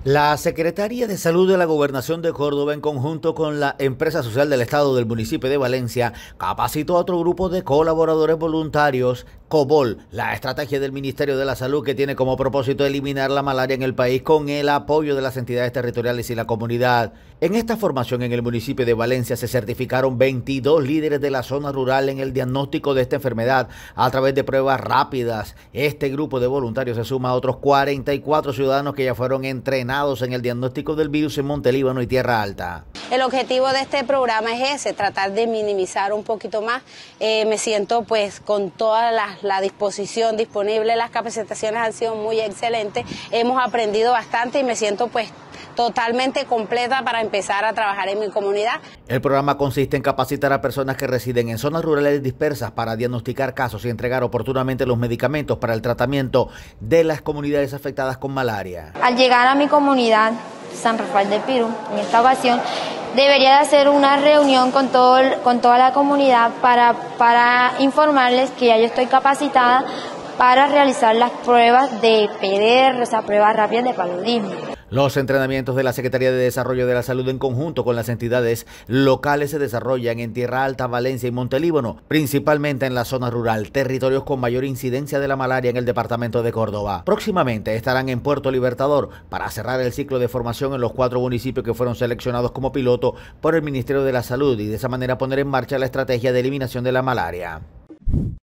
La Secretaría de Salud de la Gobernación de Córdoba, en conjunto con la Empresa Social del Estado del municipio de Valencia, capacitó a otro grupo de colaboradores voluntarios, COBOL, la estrategia del Ministerio de la Salud que tiene como propósito eliminar la malaria en el país con el apoyo de las entidades territoriales y la comunidad. En esta formación en el municipio de Valencia se certificaron 22 líderes de la zona rural en el diagnóstico de esta enfermedad a través de pruebas rápidas. Este grupo de voluntarios se suma a otros 44 ciudadanos que ya fueron entrenados en el diagnóstico del virus en Montelíbano y Tierra Alta. El objetivo de este programa es ese, tratar de minimizar un poquito más. Me siento pues con toda la disposición disponible, las capacitaciones han sido muy excelentes, hemos aprendido bastante y me siento pues totalmente completa para empezar a trabajar en mi comunidad. El programa consiste en capacitar a personas que residen en zonas rurales dispersas para diagnosticar casos y entregar oportunamente los medicamentos para el tratamiento de las comunidades afectadas con malaria. Al llegar a mi comunidad, San Rafael del Pirú, en esta ocasión, debería de hacer una reunión con toda la comunidad para informarles que ya yo estoy capacitada para realizar las pruebas de PCR, o sea, pruebas rápidas de paludismo. Los entrenamientos de la Secretaría de Desarrollo de la Salud en conjunto con las entidades locales se desarrollan en Tierra Alta, Valencia y Montelíbano, principalmente en la zona rural, territorios con mayor incidencia de la malaria en el departamento de Córdoba. Próximamente estarán en Puerto Libertador para cerrar el ciclo de formación en los 4 municipios que fueron seleccionados como piloto por el Ministerio de la Salud y de esa manera poner en marcha la estrategia de eliminación de la malaria.